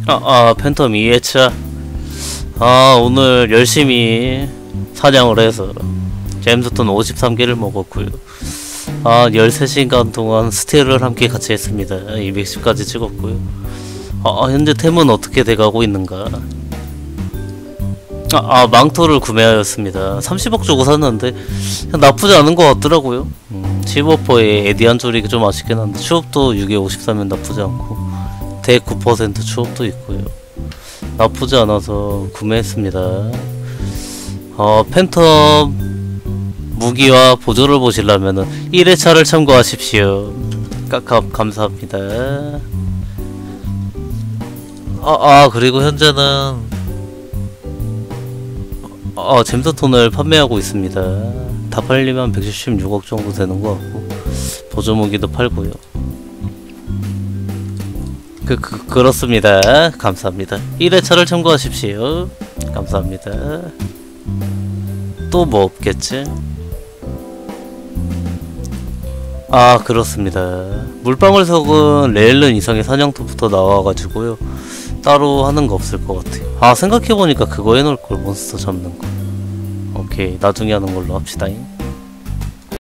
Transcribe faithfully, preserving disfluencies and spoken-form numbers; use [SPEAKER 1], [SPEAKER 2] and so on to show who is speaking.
[SPEAKER 1] 아, 아 팬텀 이 회차. 아 오늘 열심히 사냥을 해서 잼스톤 오십삼 개를 먹었고요. 아 열세 시간 동안 스테이를 함께 같이 했습니다. 이백십까지 찍었고요. 아 현재 템은 어떻게 돼가고 있는가. 아, 아 망토를 구매하였습니다. 삼십억 주고 샀는데 나쁘지 않은 것 같더라고요. 음, 십오 퍼센트의 에디안 조리기 좀 아쉽긴 한데 추업도 육에 오십삼이면 나쁘지 않고 대 구 퍼센트 추업도 있고요. 나쁘지 않아서 구매했습니다. 어 팬텀 무기와 보조를 보시려면은 일 회차를 참고하십시오. 까깝 감사합니다. 아, 아 그리고 현재는 어 잼스톤을 판매하고 있습니다. 다 팔리면 백칠십육억 정도 되는 것 같고 보조 무기도 팔고요. 그, 그 그렇습니다. 감사합니다. 일 회차를 참고하십시오. 감사합니다. 또 뭐 없겠지? 아 그렇습니다. 물방울석은 레일런 이상의 사냥터부터 나와가지고요 따로 하는 거 없을 것 같아요. 아 생각해보니까 그거 해놓을걸. 몬스터 잡는 거. 오케이 나중에 하는 걸로 합시다잉.